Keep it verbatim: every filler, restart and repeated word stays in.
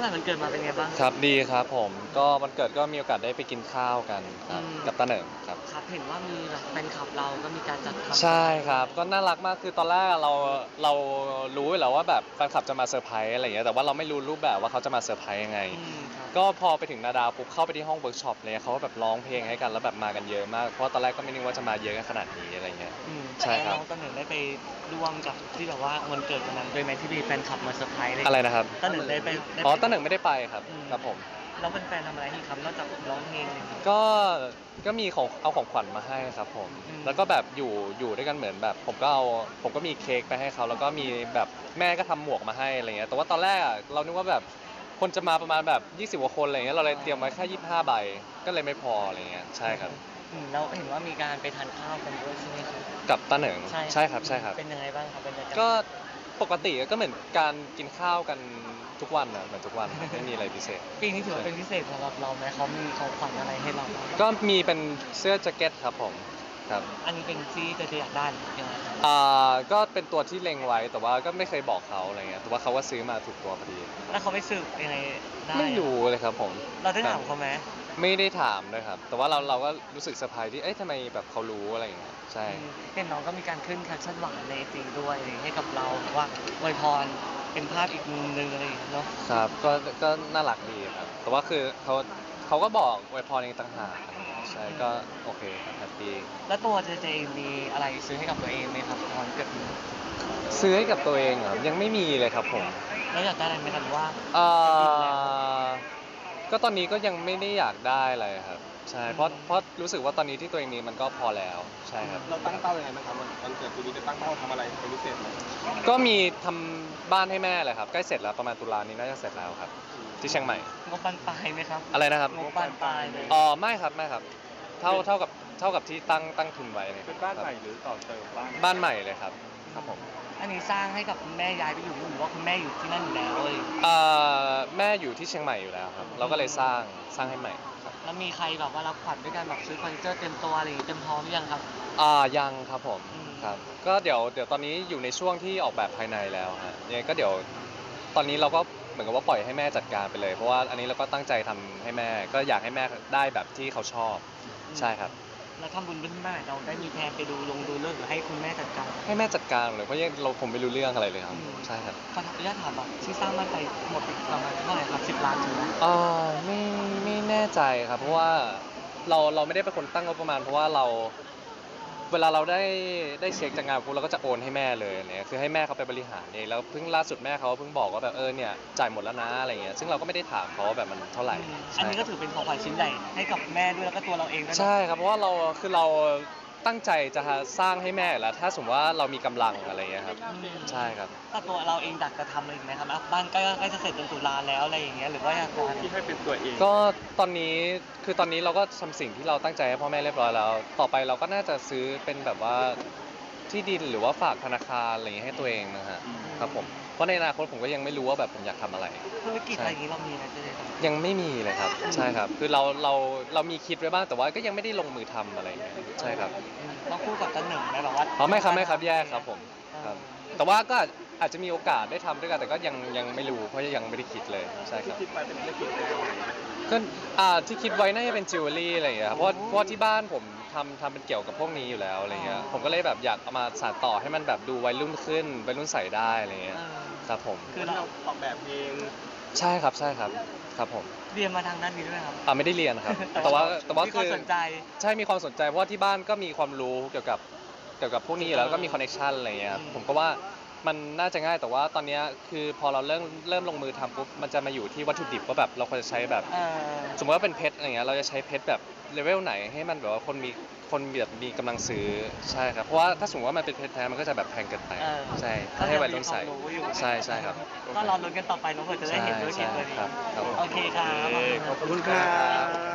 ผ่านวันเกิดมาเป็นไงบ้างครับดีครับผมก็วันเกิดก็มีโอกาสได้ไปกินข้าวกันครับกับตาเหนิงครับครับเห็นว่ามีแบบแฟนคลับเราก็มีการจัดทำใช่ครับก็น่ารักมากคือตอนแรกเราเรารู้อยู่แล้วว่าแบบแฟนคลับจะมาเซอร์ไพรส์อะไรอย่างเงี้ยแต่ว่าเราไม่รู้รูปแบบว่าเขาจะมาเซอร์ไพรส์ยังไงก็พอไปถึงนาดาวปุ๊บเข้าไปที่ห้องเวิร์กช็อปเลยเขาก็แบบร้องเพลงให้กันแล้วแบบมากันเยอะมากเพราะตอนแรกก็ไม่นึกว่าจะมาเยอะขนาดนี้อะไรเงี้ยใช่ครับน้องก็เหนึ่งได้ไปร่วมกับที่แบบว่าวันเกิดวันนั้นโดยแม้ที่มีแฟนคลับมาเซอร์ไพรส์อะไรนะครับก็หนึ่งได้ไปอ๋อตาเหนิงไม่ได้ไปครับครับผมแล้วเป็นแฟนทำอะไรที่ครับนอกจากร้องเพลงเลยก็ก็มีของเอาของขวัญมาให้ครับผมแล้วก็แบบอยู่อยู่ด้วยกันเหมือนแบบผมก็เอาผมก็มีเค้กไปให้เขาแล้วก็มีแบบแม่ก็ทำหมวกมาให้อะไรเงี้ยแต่ว่าตอนแรกอ่ะเรานึกว่าแบบคนจะมาประมาณแบบยี่สิบกว่าคนอะไรเงี้ยเราเลยเตรียมไว้แค่ยี่สิบห้าใบก็เลยไม่พออะไรเงี้ยใช่ครับเราเห็นว่ามีการไปทานข้าวกันด้วยใช่ไหมครับกับตาเหนิงใช่ครับใช่ครับเป็นยังไงบ้างครับเป็นยังไงก็ปกติก็เหมือนการกินข้าวกันทุกวันนะเหมือนทุกวันไม่มีอะไรพิเศษปีนี้ถือว่าเป็นพิเศษสำหรับเราไหมเขามีของขวัญอะไรให้เราก็มีเป็นเสื้อแจ็คเก็ตครับผมครับอันนี้เป็นที่จะอยากได้ยังไงอ่าก็เป็นตัวที่เล็งไว้แต่ว่าก็ไม่เคยบอกเขาอะไรเงี้ยแต่ว่าเขาก็ซื้อมาถูกตัวพอดีแล้วเขาไปสืบยังไงได้ไม่รู้เลยครับผมเราได้ถามเขาไหมไม่ได้ถามเลยครับแต่ว่าเราเราก็รู้สึกเซอร์ไพรส์ที่เอ๊ะทำไมแบบเขารู้อะไรอย่างเงี้ยใช่เห็นน้องก็มีการขึ้นแคปชั่นหวานในจริงด้วยให้กับเราว่าอวยพรเป็นภาพอีกมุมนึงอะไรอย่างเงี้ยเนาะครับก็ก็น่ารักดีครับแต่ว่าคือเขาเขาก็บอกอวยพรเองต่างหากใช่ก็โอเคครับแฮปปี้แล้วตัวเจเจมีอะไรซื้อให้กับตัวเองไหมครับตอนเกิดซื้อให้กับตัวเองเหรอยังไม่มีเลยครับผมแล้วอยากได้อะไรไหมครับว่าเออก็ตอนนี้ก็ยังไม่ได้อยากได้อะไรครับใช่เพราะเพราะรู้สึกว่าตอนนี้ที่ตัวเองมีมันก็พอแล้วใช่ครับเราตั้งเป้ายังไงบ้างครับวันเกิดปีนี้จะตั้งเป้าทำอะไรเป็นพิเศษไหมก็มีทำบ้านให้แม่เลยครับใกล้เสร็จแล้วประมาณตุลานี้น่าจะเสร็จแล้วครับที่เชียงใหม่งบปานปลายไหมครับอะไรนะครับงบปานปลายเลยอ๋อไม่ครับไม่ครับเท่าเท่ากับเท่ากับที่ตั้งตั้งทุนไว้เป็นบ้านใหม่หรือต่อเติมบ้านบ้านใหม่เลยครับครับผมอันนี้สร้างให้กับคุณแม่ย้ายไปอยู่หรือว่าคุณแม่อยู่ที่นั่นอยู่แล้วเลยเอ่อแม่อยู่ที่เชียงใหม่อยู่แล้วครับเราก็เลยสร้างสร้างให้ใหม่ครับแล้วมีใครแบบว่ารับขวัญด้วยการแบบซื้อเฟอร์นิเจอร์เต็มตัวอะไรเต็มพร้อมหรือยังครับอ่ายังครับผมครับก็เดี๋ยวเดี๋ยวตอนนี้อยู่ในช่วงที่ออกแบบภายในแล้วฮะยังไงก็เดี๋ยวตอนนี้เราก็เหมือนกับว่าปล่อยให้แม่จัดการไปเลยเพราะว่าอันนี้เราก็ตั้งใจทำให้แม่ก็อยากให้แม่ได้แบบที่เขาชอบใช่ครับแล้วทำบุญเป็นแม่เราได้มีแพลนไปดูลงดูเรื่องหรือให้คุณแม่จัดการให้แม่จัดการเลยเพราะยังเราผมไม่รู้เรื่องอะไรเลยครับใช่ครับขออนุญาตถามแบบที่สร้างบ้านไปหมดประมาณเท่าไหร่ครับสิบล้านถึงไหมอ่าไม่ไม่แน่ใจครับเพราะว่าเราเราไม่ได้เป็นคนตั้งงบประมาณเพราะว่าเราเวลาเราได้ได้เช็คจากงานปุ๊บเราก็จะโอนให้แม่เลยเนี่ยคือให้แม่เขาไปบริหารเองแล้วเพิ่งล่าสุดแม่เขาเพิ่งบอกว่าแบบเออเนี่ยจ่ายหมดแล้วนะอะไรเงี้ยซึ่งเราก็ไม่ได้ถามเขาว่าแบบมันเท่าไหร่อันนี้ก็ถือเป็นของขวัญชิ้นใหญ่ให้กับแม่ด้วยแล้วก็ตัวเราเองด้วยใช่ครับเพราะว่าเราคือเราตั้งใจจะสร้างให้แม่แล้วถ้าสมมติว่าเรามีกำลังอะไรเงี้ยครับใช่ครับถ้าตัวเราเองอยากจะทำอะไรอีกไหมครับบ้านใกล้ใกล้จะเสร็จจนตุลาแล้วอะไรอย่างเงี้ยหรือว่าอยากที่ให้เป็นตัวเองก็ตอนนี้คือตอนนี้เราก็ทำสิ่งที่เราตั้งใจให้พ่อแม่เรียบร้อยแล้วต่อไปเราก็น่าจะซื้อเป็นแบบว่าที่ดินหรือว่าฝากธนาคารอะไรอย่างเงี้ยให้ตัวเองนะฮะครับผมเพราะในอนาคตผมก็ยังไม่รู้ว่าแบบผมอยากทำอะไรธุรกิจอะไรอย่างงี้เรามีไหมเจ๊ยังไม่มีเลยครับใช่ครับคือเราเราเรามีคิดไว้บ้างแต่ว่าก็ยังไม่ได้ลงมือทำอะไรเงี้ยใช่ครับต้องคู่กับตั้งหนึ่งไหมแบบว่าอ๋อไม่ครับไม่ครับแยกครับผมครับแต่ว่าก็อาจจะมีโอกาสได้ทำด้วยกันแต่ก็ยังยังไม่รู้เพราะยังไม่ได้คิดเลยใช่ครับที่คิดไปเป็นธุรกิจแนวไหนก็อ่าที่คิดไว้น่าจะเป็นจิวเวลรี่อะไรอย่างเงี้ยเพราะเพราะที่บ้านผมทำทำเป็นเกี่ยวกับพวกนี้อยู่แล้วอะไรเงี้ยผมก็เลยแบบอยากเอามาสานต่อให้มันแบบดูวัยรุ่นขึ้นวัยรุ่นใส่ได้อะไรเงี้ยครับผมคือเราออกแบบเองใช่ครับใช่ครับครับผมเรียนมาทางด้านนี้ด้วยครับอ่าไม่ได้เรียนครับแต่ว่าแต่ว่าคือสนใจใช่มีความสนใจเพราะว่าที่บ้านก็มีความรู้เกี่ยวกับเกี่ยวกับพวกนี้แล้วก็มีคอนเนคชั่นอะไรเงี้ยผมก็ว่ามันน่าจะง่ายแต่ว่าตอนนี้คือพอเราเริ่มเริ่มลงมือทำปุ๊บมันจะมาอยู่ที่วัตถุดิบว่าแบบเราควรจะใช้แบบสมมติว่าเป็นเพชรอะไรเงี้ยเราจะใช้เพชรแบบเลเวลไหนให้มันแบบว่าคนมีคนแบบมีกำลังซื้อใช่ครับเพราะว่าถ้าสมมติว่ามันเป็นเพชรแท้มันก็จะแบบแพงเกินไปใช่ให้วัยรุ่นใส่ใช่ใช่ครับก็รอลุ้นกันต่อไปน้องเผื่อจะได้เห็นธุรกิจเลยครับโอเคครับขอบคุณครับ